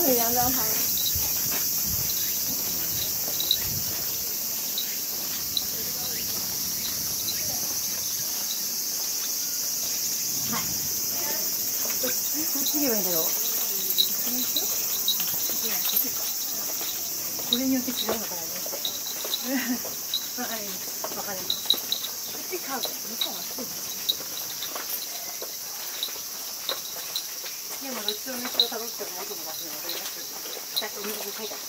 你量量它。はい。こっち言えばいいんだろう。これによって違うのかなね。わかります。わかります。こっち買うと、向こうはすぐ。でもどっちの道をたどっても元の場所に戻ります。さっきお水に書いてあった。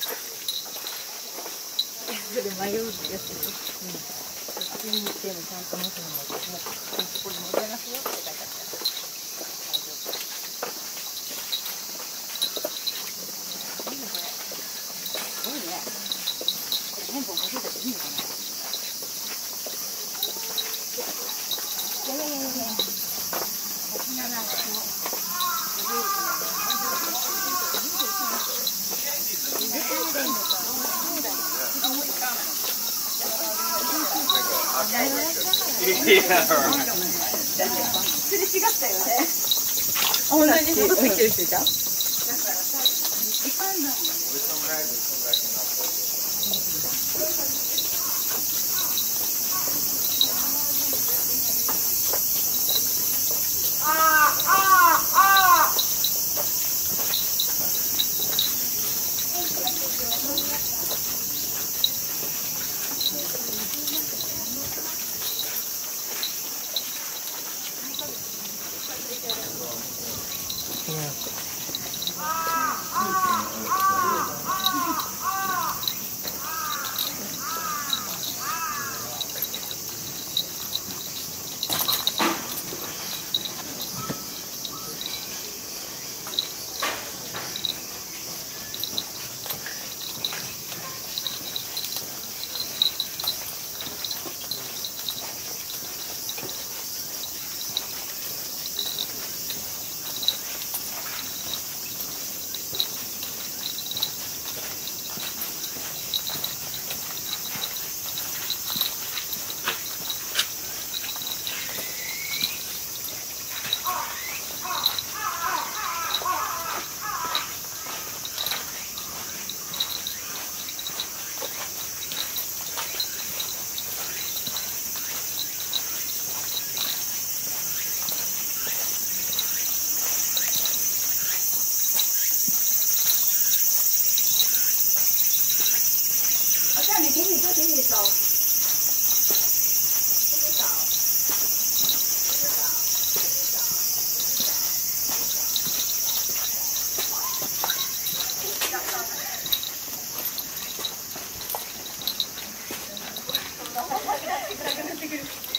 それ迷うってやつです。うん。そっちに行ってもちゃんと元の場所もそこに戻りますよって書いてあった。大丈夫。いいのこれ。すごいね。これ変本かけたっていいのかな。いやいやいやいや。こんななんかすれ違ったよね。同じ戻ってきてる人いた？给你就给你走，这个找，这个找，这个找。